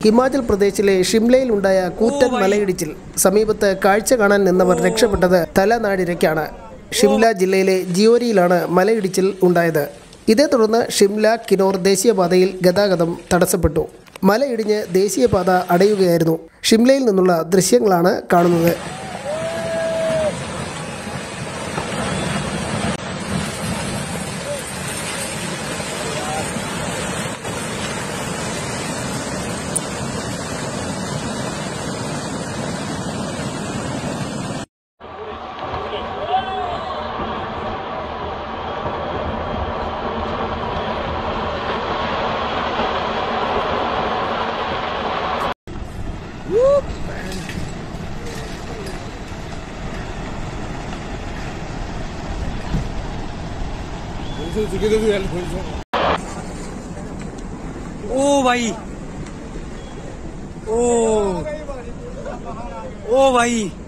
ഹിമാചൽ പ്രദേശിലെ ഷിംലയിലുണ്ടായ കൂറ്റൻ മലയിടിച്ചിൽ സമീപത്ത് കാഴ്ച കാണാൻ നിന്നവർ രക്ഷപ്പെട്ടത് തലനാടിരയ്ക്കാണ്. ഷിംല ജില്ലയിലെ ജിയോരിയിലാണ് മലയിടിച്ചിൽ ഉണ്ടായത്. ഇതേ തുടർന്ന് ഷിംല കിനോർ ദേശീയപാതയിൽ ഗതാഗതം തടസ്സപ്പെട്ടു. മലയിടിഞ്ഞ് ദേശീയപാത അടയുകയായിരുന്നു. ഷിംലയിൽ നിന്നുള്ള ദൃശ്യങ്ങളാണ് കാണുന്നത്. ओ भाई, ओ भाई।